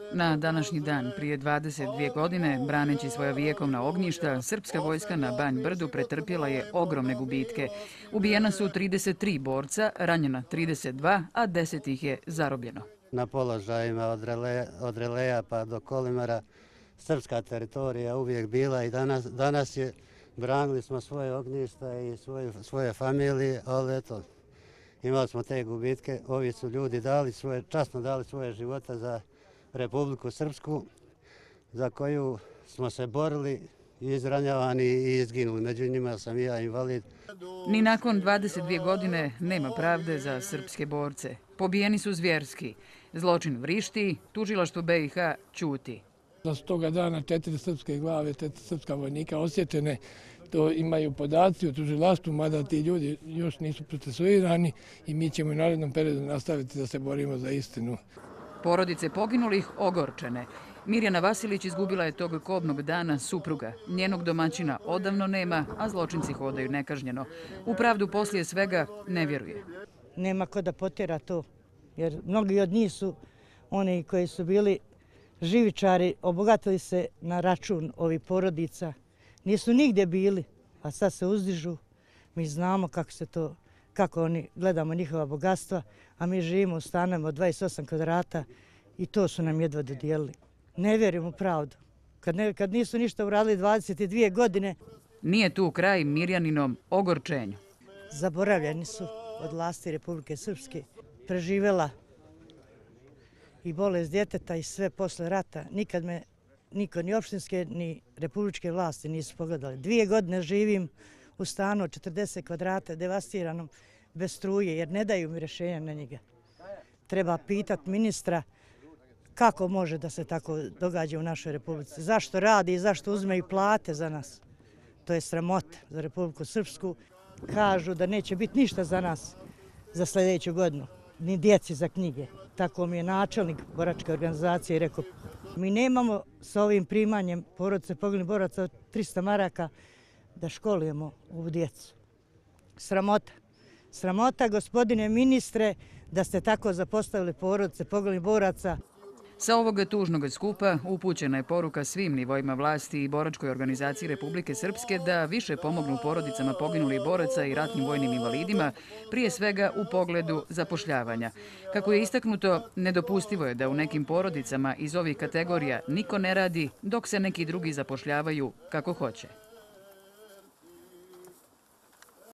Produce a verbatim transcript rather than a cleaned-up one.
Na današnji dan, prije dvadeset dvije godine, braneći svoja vijekovna ognjišta, srpska vojska na Banj Brdu pretrpjela je ogromne gubitke. Ubijena su trideset tri borca, ranjena trideset dva, a deset ih je zarobljeno. Na položajima od Releja pa do Kolimara srpska teritorija uvijek bila i danas, danas je, branili smo svoje ognjišta i svoje, svoje familije, ali eto, imali smo te gubitke. Ovi su ljudi dali svoje, časno dali svoje živote za Republiku Srpsku, za koju smo se borili, izranjavani i izginuli. Među njima sam i ja invalid. Ni nakon dvadeset dvije godine nema pravde za srpske borce. Pobijeni su zvjerski. Zločin vrišti, tužilaštvo B i H ćuti. Da su toga dana četiri srpske glave, četiri srpska vojnika osjećene, to imaju podaci u tužilaštvu, mada ti ljudi još nisu procesuirani i mi ćemo u narednom periodu nastaviti da se borimo za istinu. Porodice poginulih ogorčene. Mirjana Vasilić izgubila je tog kobnog dana supruga. Njenog domaćina odavno nema, a zločinci hodaju nekažnjeno. U pravdu poslije svega ne vjeruje. Nema ko da potjera to, jer mnogi od njih su oni koji su bili živičari, obogatili se na račun ovih porodica. Nisu nigdje bili, a sad se uzdižu. Mi znamo kako se to, kako oni gledamo njihova bogatstva, a mi živimo u stanovima od dvadeset osam kvadrata i to su nam jedva dodijelili. Ne vjerujem u pravdu. Kad, ne, kad nisu ništa uradili dvadeset dvije godine... Nije tu kraj Mirjaninom ogorčenju. Zaboravljeni su od vlasti Republike Srpske. Preživela i bolest djeteta i sve posle rata. Nikad me niko, ni opštinske, ni republičke vlasti nisu pogledali. Dvije godine živim u stanu od četrdeset kvadrata, devastiranom, bez struje, jer ne daju mi rješenja na njega. Treba pitati ministra kako može da se tako događa u našoj Republici. Zašto radi i zašto uzmeju plate za nas. To je sramota za Republiku Srpsku. Kažu da neće biti ništa za nas za sljedeću godinu, ni djeci za knjige. Tako mi je načelnik boračke organizacije rekao. Mi nemamo sa ovim primanjem porodice poginulih boraca od trista maraka da školujemo ovu djecu. Sramota. Sramota, gospodine ministre, da ste tako zapostavili porodice poginulih boraca. Sa ovog tužnog skupa upućena je poruka svim nivoima vlasti i boračkoj organizaciji Republike Srpske da više pomognu porodicama poginulih boraca i ratnim vojnim invalidima, prije svega u pogledu zapošljavanja. Kako je istaknuto, nedopustivo je da u nekim porodicama iz ovih kategorija niko ne radi dok se neki drugi zapošljavaju kako hoće.